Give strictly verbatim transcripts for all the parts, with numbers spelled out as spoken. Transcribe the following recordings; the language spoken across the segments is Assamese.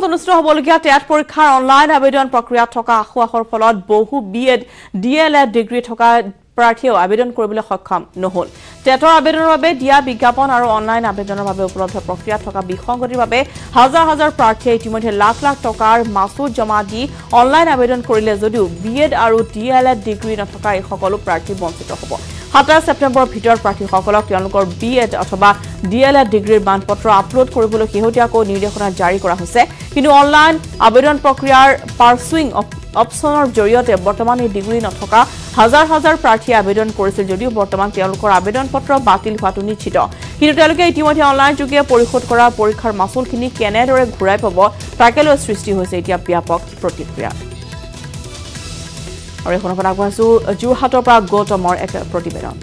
অনুষ্ঠিত হ'বলগীয়া টেট পৰীক্ষাৰ অনলাইন আবেদন প্ৰক্ৰিয়াত থকা আখুৱাহৰ ফলত বহু বিএড ডিএলএড ডিগ্ৰী থকা প্ৰাৰ্থীও আবেদন কৰিবলৈ সক্ষম নহল। টেটৰ আবেদনৰ বাবে দিয়া বিজ্ঞাপন আৰু অনলাইন আবেদনৰ বাবে উপলব্ধ প্ৰক্ৰিয়াত থকা বিসংগতিৰ বাবে হাজাৰ হাজাৰ প্ৰাৰ্থীয়ে ইতিমধ্যে লাখ লাখ টকাৰ মাচুল জমা দি অনলাইন আবেদন কৰিলে যদিও বিএড আৰু ডিএলএড ডিগ্ৰী নথকা এই সকলো প্ৰাৰ্থী বঞ্চিত হ'ব। সাতাইশ ছেপ্টেম্বৰৰ ভিতৰত প্ৰাৰ্থীসকলক তেওঁলোকৰ বিএড অথবা ডিএলএড ডিগ্ৰীৰ মানপত্ৰ আপলোড কৰিবলৈ শেহতীয়াকৈ নিৰ্দেশনা জাৰি কৰা হৈছে। কিন্তু অনলাইন আবেদন প্ৰক্ৰিয়াৰ পাৰ্চুইং অপশ্যনৰ জৰিয়তে বৰ্তমান এই ডিগ্ৰী নথকা হাজাৰ হাজাৰ প্ৰাৰ্থীয়ে আবেদন কৰিছিল যদিও বৰ্তমান তেওঁলোকৰ আবেদন পত্ৰ বাতিল হোৱাটো নিশ্চিত। কিন্তু তেওঁলোকে ইতিমধ্যে অনলাইন যোগে পৰিশোধ কৰা পৰীক্ষাৰ মাচুলখিনি কেনেদৰে ঘূৰাই পাব তাকে লৈ সৃষ্টি হৈছে এতিয়া ব্যাপক প্ৰতিক্ৰিয়া। আৰু এখন কথা আগবঢ়াইছো যোৰহাটৰ পৰা গৌতমৰ এক প্ৰতিবেদন।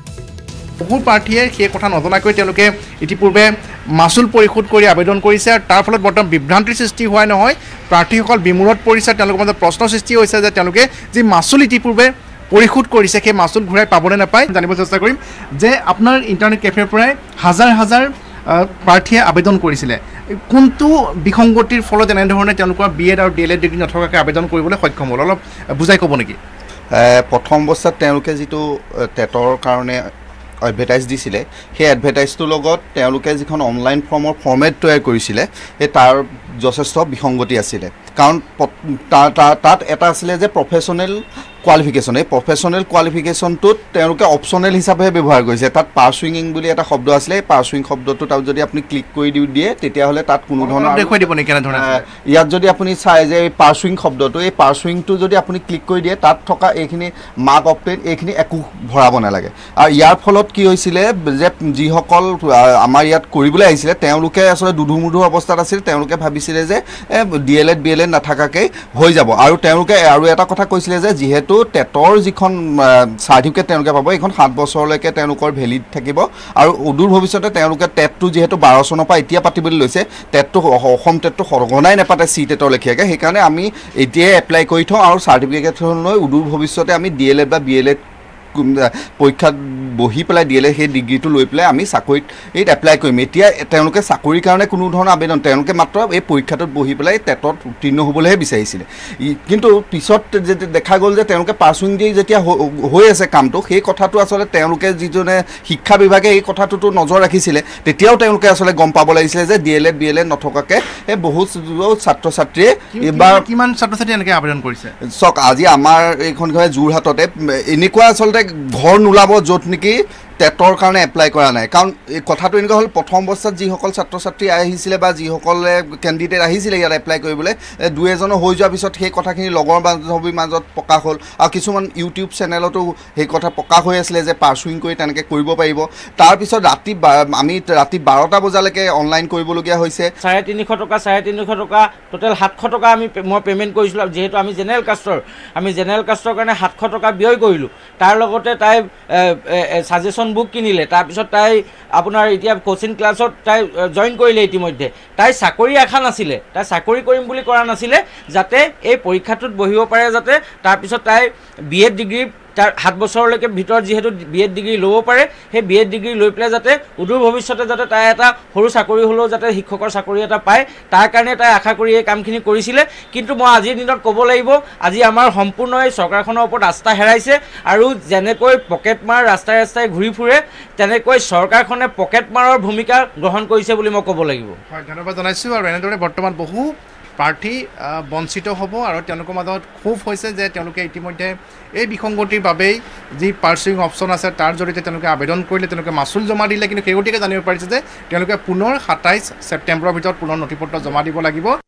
বহু প্ৰাৰ্থীয়ে সেই কথা নজনাকৈ তেওঁলোকে ইতিপূৰ্বে মাচুল পৰিশোধ কৰি আবেদন কৰিছে আৰু তাৰ ফলত বৰ্তমান বিভ্ৰান্তিৰ সৃষ্টি হোৱাই নহয়, প্ৰাৰ্থীসকল বিমূৰত পৰিছে। তেওঁলোকৰ মাজত প্ৰশ্ন সৃষ্টি হৈছে যে তেওঁলোকে যি মাচুল ইতিপূৰ্বে পৰিশোধ কৰিছে সেই মাচুল ঘূৰাই পাবলৈ নাপায়। জানিব চেষ্টা কৰিম যে আপোনাৰ ইণ্টাৰনেট কেফেৰ পৰাই হাজাৰ হাজাৰ প্ৰাৰ্থীয়ে আবেদন কৰিছিলে, কোনটো বিসংগতিৰ ফলত এনেধৰণে তেওঁলোকৰ বি এড আৰু ডি এল এড ডিগ্ৰী নথকাকৈ আবেদন কৰিবলৈ সক্ষম হ'ল, অলপ বুজাই ক'ব নেকি? প্ৰথম অৱস্থাত তেওঁলোকে যিটো টেটৰ কাৰণে এডভাৰটাইজ দিছিলে সেই এডভাৰটাইজটোৰ লগত তেওঁলোকে যিখন অনলাইন ফৰ্মৰ ফৰ্মেট তৈয়াৰ কৰিছিলে সেই তাৰ যথেষ্ট বিসংগতি আছিলে। কাৰণ তাত এটা আছিলে যে প্ৰফেশ্যনেল কোৱালিফিকেশ্যন, এই প্ৰফেশ্যনেল কোৱালিফিকেশ্যনটোত তেওঁলোকে অপশ্যনেল হিচাপেহে ব্যৱহাৰ কৰিছে। তাত পাৰ্চুইঙিং বুলি এটা শব্দ আছিলে, এই পাৰ্চুইং শব্দটো তাত যদি আপুনি ক্লিক কৰি দি দিয়ে তেতিয়াহ'লে তাত কোনো ধৰণৰ দেখুৱাই দিব নেকি কেনেধৰণে? ইয়াত যদি আপুনি চাই যে এই পাৰ্চুইং শব্দটো, এই পাৰ্চুইংটো যদি আপুনি ক্লিক কৰি দিয়ে তাত থকা এইখিনি মাৰ্ক অফ পেড এইখিনি একো ভৰাব নালাগে। আৰু ইয়াৰ ফলত কি হৈছিলে যে যিসকল আমাৰ ইয়াত কৰিবলৈ আহিছিলে তেওঁলোকে আচলতে দুধুমুধু অৱস্থাত আছিল। তেওঁলোকে ভাবিছিলে যে D El Ed B El Ed নাথাকাকৈ হৈ যাব। আৰু তেওঁলোকে আৰু এটা কথা কৈছিলে যে যিহেতু টেটৰ যিখন চাৰ্টিফিকেট তেওঁলোকে পাব এইখন সাত বছৰলৈকে তেওঁলোকৰ ভেলিড থাকিব আৰু অদূৰ ভৱিষ্যতে তেওঁলোকে টেটটো যিহেতু বাৰ চনৰ পৰা এতিয়া পাতিবলৈ লৈছে, টেটটো অসম টেটটো সঘনাই নেপাতে চি টেটৰ লেখীয়াকৈ, সেইকাৰণে আমি এতিয়াই এপ্লাই কৰি থওঁ আৰু চাৰ্টিফিকেটখন লৈ অদূৰ ভৱিষ্যতে আমি ডি এল এড বা বি এল এড পৰীক্ষাত বহি পেলাই ডি এল এড সেই ডিগ্ৰীটো লৈ পেলাই আমি চাকৰিত এইত এপ্লাই কৰিম। এতিয়া তেওঁলোকে চাকৰিৰ কাৰণে কোনো ধৰণৰ আবেদন, তেওঁলোকে মাত্ৰ এই পৰীক্ষাটোত বহি পেলাই টেটত উত্তীৰ্ণ হ'বলৈহে বিচাৰিছিলে। কিন্তু পিছত দেখা গ'ল যে তেওঁলোকে পাৰ্চুইং দি যেতিয়া হৈ আছে কামটো, সেই কথাটো আচলতে তেওঁলোকে যিজনে শিক্ষা বিভাগে এই কথাটোতো নজৰ ৰাখিছিলে তেতিয়াও তেওঁলোকে আচলতে গম পাব লাগিছিলে যে D El Ed B El Ed নথকাকৈ এই বহুত ছাত্ৰ ছাত্ৰীয়ে এইবাৰ কিমান ছাত্ৰ ছাত্ৰী এনেকৈ আবেদন কৰিছে চাওক। আজি আমাৰ এইখন যোৰহাটতে এনেকুৱা আচলতে ঘৰ নোলাব য'ত নেকি টেটৰ কাৰণে এপ্লাই কৰা নাই। কাৰণ এই কথাটো এনেকুৱা হ'ল, প্ৰথম অৱস্থাত যিসকল ছাত্ৰ ছাত্ৰী আহিছিলে বা যিসকলে কেণ্ডিডেট আহিছিলে ইয়াত এপ্লাই কৰিবলৈ, দুই এজনৰ হৈ যোৱাৰ পিছত সেই কথাখিনি লগৰ বান্ধৱীৰ মাজত প্ৰকাশ হ'ল আৰু কিছুমান ইউটিউব চেনেলতো সেই কথা প্ৰকাশ হৈ আছিলে যে পাৰ্চুইং কৰি তেনেকৈ কৰিব পাৰিব। তাৰপিছত ৰাতি আমি ৰাতি বাৰটা বজালৈকে অনলাইন কৰিবলগীয়া হৈছে। চাৰে তিনিশ টকা চাৰে তিনিশ টকা টোটেল সাতশ টকা আমি মই পে'মেণ্ট কৰিছিলোঁ। যিহেতু আমি জেনেৰেল কাষ্টৰ আমি জেনেৰেল কাষ্টৰ কাৰণে সাতশ টকা ব্যয় কৰিলোঁ। তাৰ লগতে তাই ছাজেশ্যন বুক কিনিলে, তাৰপিছত তাই আপোনাৰ এতিয়া কোচিং ক্লাছত তাই জইন কৰিলে। ইতিমধ্যে তাই চাকৰি আশা নাছিলে, তাই চাকৰি কৰিম বুলি কৰা নাছিলে, যাতে এই পৰীক্ষাটোত বহিব পাৰে, যাতে তাৰপিছত তাই বি এড ডিগ্ৰী তাৰ সাত বছৰলৈকে ভিতৰত যিহেতু বি এড ডিগ্ৰী ল'ব পাৰে, সেই বি এড ডিগ্ৰী লৈ পেলাই যাতে অদূৰ ভৱিষ্যতে যাতে তাই এটা সৰু চাকৰি হ'লেও যাতে শিক্ষকৰ চাকৰি এটা পায়, তাৰ কাৰণে তাই আশা কৰি এই কামখিনি কৰিছিলে। কিন্তু মই আজিৰ দিনত ক'ব লাগিব, আজি আমাৰ সম্পূৰ্ণ এই চৰকাৰখনৰ ওপৰত আস্থা হেৰাইছে আৰু যেনেকৈ পকেট মাৰ ৰাস্তাই ৰাস্তাই ঘূৰি ফুৰে তেনেকৈ চৰকাৰখনে পকেট মাৰৰ ভূমিকা গ্ৰহণ কৰিছে বুলি মই ক'ব লাগিব। হয়, ধন্যবাদ জনাইছোঁ। আৰু এনেদৰে বৰ্তমান বহু প্ৰাৰ্থী বঞ্চিত হ'ব আৰু তেওঁলোকৰ মাজত ক্ষোভ হৈছে যে তেওঁলোকে ইতিমধ্যে এই বিসংগতিৰ বাবেই যি পাৰ্চুইং অপশ্যন আছে তাৰ জৰিয়তে তেওঁলোকে আবেদন কৰিলে, তেওঁলোকে মাচুল জমা দিলে, কিন্তু শেহতীয়াকৈ জানিব পাৰিছে যে তেওঁলোকে পুনৰ সাতাইছ ছেপ্টেম্বৰৰ ভিতৰত পুনৰ নথি পত্ৰ জমা দিব লাগিব।